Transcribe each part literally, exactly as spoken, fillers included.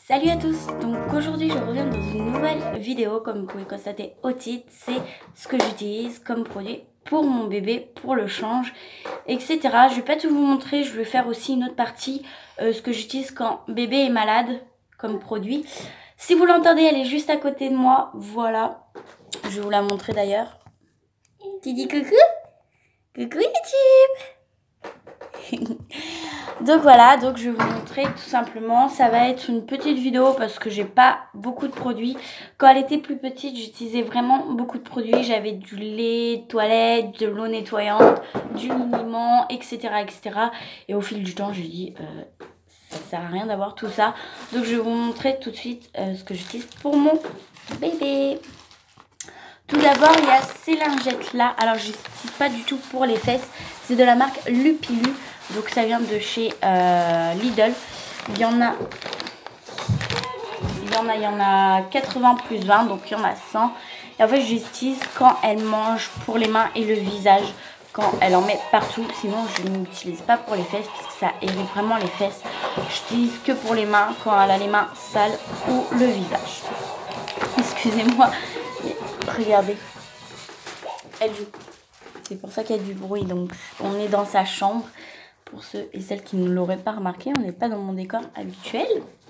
Salut à tous, donc aujourd'hui je reviens dans une nouvelle vidéo. Comme vous pouvez constater au titre, c'est ce que j'utilise comme produit pour mon bébé, pour le change, et cetera. Je vais pas tout vous montrer, je vais faire aussi une autre partie, euh, ce que j'utilise quand bébé est malade comme produit. Si vous l'entendez, elle est juste à côté de moi, voilà. Je vais vous la montrer d'ailleurs. Tu dis coucou? Coucou YouTube. Donc voilà, donc je vais vous montrer tout simplement. Ça va être une petite vidéo parce que j'ai pas beaucoup de produits. Quand elle était plus petite, j'utilisais vraiment beaucoup de produits. J'avais du lait de toilette, de l'eau nettoyante, du liniment, et cetera et cetera. Et au fil du temps, j'ai dit, euh, ça sert à rien d'avoir tout ça. Donc je vais vous montrer tout de suite euh, ce que j'utilise pour mon bébé. Tout d'abord, il y a ces lingettes là. Alors je n'utilise pas du tout pour les fesses. C'est de la marque Lupilu. Donc ça vient de chez euh, Lidl. Il y en a, il y en a, il y en a quatre-vingts plus vingt, donc il y en a cent. Et en fait, j'utilise quand elle mange pour les mains et le visage, quand elle en met partout. Sinon, je n'utilise pas pour les fesses parce que ça irrite vraiment les fesses. J'utilise que pour les mains quand elle a les mains sales ou le visage. Excusez-moi, mais regardez, elle joue. C'est pour ça qu'il y a du bruit. Donc, on est dans sa chambre. Pour ceux et celles qui ne l'auraient pas remarqué, on n'est pas dans mon décor habituel.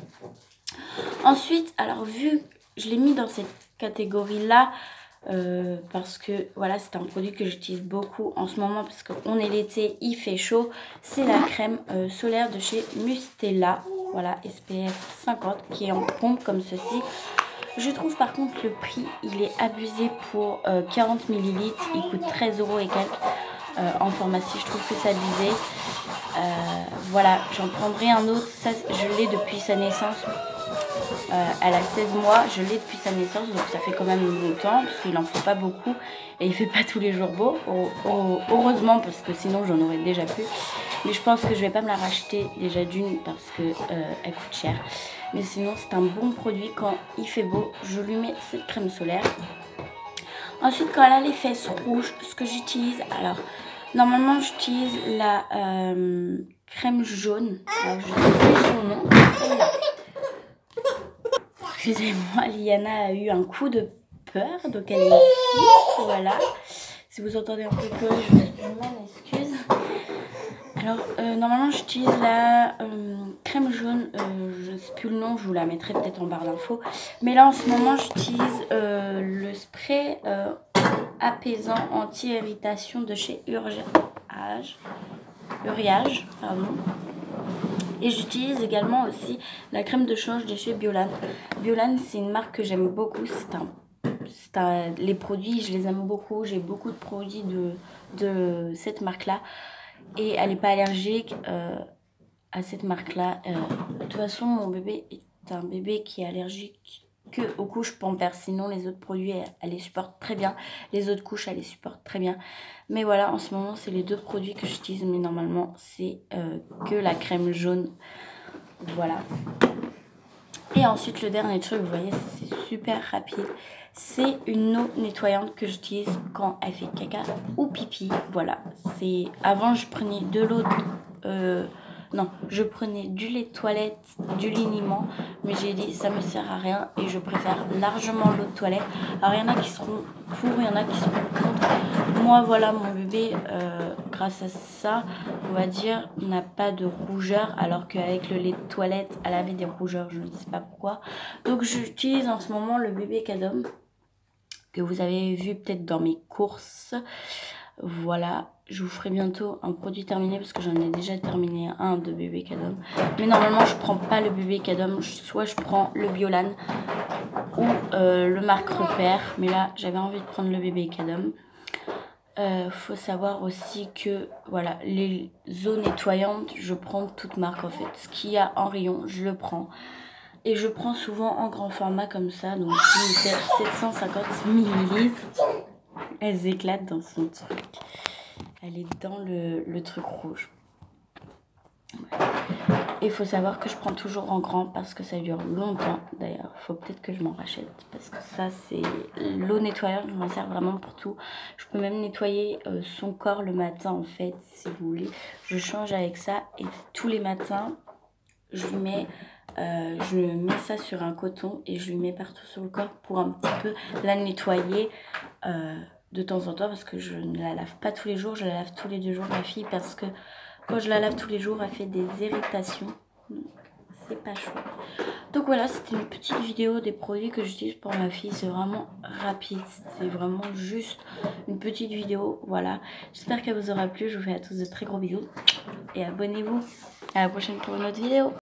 Ensuite, alors vu je l'ai mis dans cette catégorie là euh, parce que voilà, c'est un produit que j'utilise beaucoup en ce moment parce qu'on est l'été, il fait chaud. C'est la crème euh, solaire de chez Mustela, voilà, S P F cinquante, qui est en pompe comme ceci. Je trouve par contre le prix il est abusé pour euh, quarante millilitres, il coûte treize euros et quelques. Euh, en pharmacie, je trouve que c'est abusé. Euh, voilà, j'en prendrai un autre. Ça, je l'ai depuis sa naissance. Euh, elle a seize mois, je l'ai depuis sa naissance, donc ça fait quand même longtemps parce qu'il n'en faut pas beaucoup et il fait pas tous les jours beau. Heureusement, parce que sinon j'en aurais déjà plus. Mais je pense que je vais pas me la racheter déjà d'une parce que euh, elle coûte cher. Mais sinon, c'est un bon produit. Quand il fait beau, je lui mets cette crème solaire. Ensuite, quand elle a les fesses rouges, ce que j'utilise, alors normalement j'utilise la euh, crème jaune. Alors, je ne sais plus son nom. Excusez-moi, Liana a eu un coup de peur, donc elle est ici. Voilà. Si vous entendez un peu pleurer, je m'en excuse. Alors, euh, normalement, j'utilise la euh, crème jaune, euh, je ne sais plus le nom, je vous la mettrai peut-être en barre d'infos. Mais là, en ce moment, j'utilise euh, le spray euh, apaisant anti-irritation de chez Uriage. Uriage, pardon. Et j'utilise également aussi la crème de change de chez Biolan. Biolan, c'est une marque que j'aime beaucoup. C'est un, c'est un, les produits, je les aime beaucoup. J'ai beaucoup de produits de, de cette marque-là. Et elle n'est pas allergique euh, à cette marque-là. Euh, de toute façon, mon bébé est un bébé qui est allergique que aux couches Pampers. Sinon, les autres produits, elle, elle les supporte très bien. Les autres couches, elle les supporte très bien. Mais voilà, en ce moment, c'est les deux produits que j'utilise. Mais normalement, c'est euh, que la crème jaune. Voilà. Et ensuite, le dernier truc, vous voyez, c'est super rapide. C'est une eau nettoyante que j'utilise quand elle fait caca ou pipi. Voilà. C'est avant, je prenais de l'eau... Euh, non, je prenais du lait de toilette, du liniment. Mais j'ai dit, ça me sert à rien. Et je préfère largement l'eau de toilette. Alors, il y en a qui seront pour, il y en a qui seront contre. Moi, voilà, mon bébé, euh, grâce à ça, on va dire, n'a pas de rougeur. Alors qu'avec le lait de toilette, elle avait des rougeurs. Je ne sais pas pourquoi. Donc, j'utilise en ce moment le bébé Cadom, que vous avez vu peut-être dans mes courses. Voilà, je vous ferai bientôt un produit terminé parce que j'en ai déjà terminé un de bébé Cadom. Mais normalement, je prends pas le bébé Cadom, soit je prends le Biolan ou euh, le Marc Repère. Mais là, j'avais envie de prendre le bébé Cadom. Euh, faut savoir aussi que voilà, les eaux nettoyantes, je prends toute marque en fait. Ce qu'il y a en rayon, je le prends. Et je prends souvent en grand format comme ça. Donc je vais sept cent cinquante millilitres. Elle éclate dans son truc. Elle est dans le, le truc rouge. Et il faut savoir que je prends toujours en grand parce que ça dure longtemps. D'ailleurs, il faut peut-être que je m'en rachète. Parce que ça, c'est l'eau nettoyante. Je m'en sers vraiment pour tout. Je peux même nettoyer euh, son corps le matin, en fait, si vous voulez. Je change avec ça. Et tous les matins, je lui mets euh, je mets ça sur un coton et je lui mets partout sur le corps pour un petit peu la nettoyer euh, de temps en temps, parce que je ne la lave pas tous les jours, je la lave tous les deux jours ma fille, parce que quand je la lave tous les jours elle fait des irritations, c'est pas chaud. Donc voilà, c'était une petite vidéo des produits que j'utilise pour ma fille. C'est vraiment rapide, c'est vraiment juste une petite vidéo. Voilà, j'espère qu'elle vous aura plu. Je vous fais à tous de très gros bisous et abonnez-vous. À la prochaine pour une autre vidéo.